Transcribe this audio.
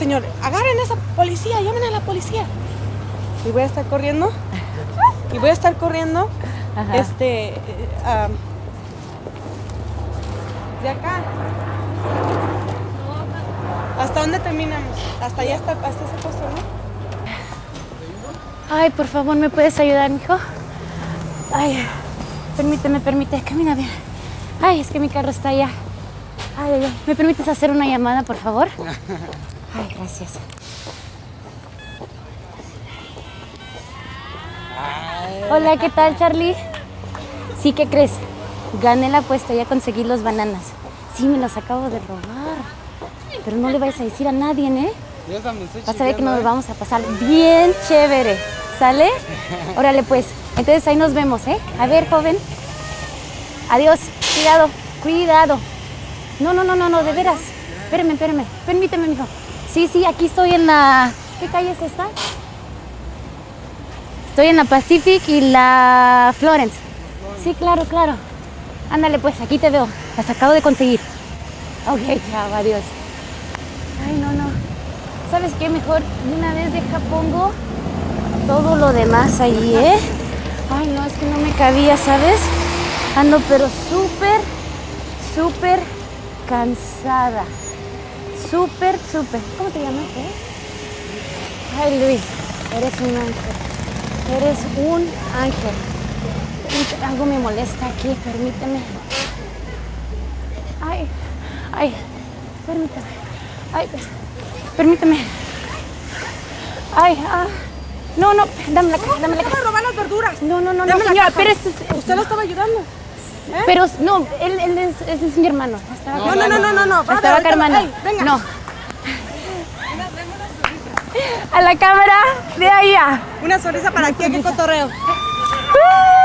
señor, agarren a esa policía, llamen a la policía. Y voy a estar corriendo. Ajá. De acá. ¿Hasta dónde terminamos? Hasta allá, hasta ese puesto, ¿no? Ay, por favor, ¿me puedes ayudar, mijo? Ay, permíteme, camina bien. Ay, es que mi carro está allá. Ay. ¿Me permites hacer una llamada, por favor? Ay, gracias. Hola, ¿qué tal, Charlie? Sí, ¿qué crees? Gané la apuesta, ya conseguí los bananas. Sí, me los acabo de robar. Pero no le vayas a decir a nadie, ¿eh? Vas a ver que nos vamos a pasar bien chévere. ¿Sale? Órale, pues. Entonces ahí nos vemos, ¿eh? A ver, joven. Adiós. Cuidado. No, de veras. Espérame. Permíteme, mijo. Sí, aquí estoy en la... ¿Qué calle es esta? Estoy en la Pacific y la Florence. Sí, claro. Ándale, pues, aquí te veo. Las acabo de conseguir. Ok, chao, adiós. Ay, no. ¿Sabes qué? Mejor de una vez pongo todo lo demás ahí, ¿eh? Ay, no, es que no me cabía, ¿sabes? Ando pero súper cansada. Súper. ¿Cómo te llamas, eh? Ay, Luis, eres un ángel. Algo me molesta aquí, permíteme. Ay, permíteme. Permíteme. No, dame la caja. ¿Cómo me robar las verduras? No, señora, pero ¿Usted lo estaba ayudando? Pero no, él es mi hermano. No. Estaba acá, hermana. Venga. No. A la cámara, de allá. Una sonrisa para aquí, qué cotorreo.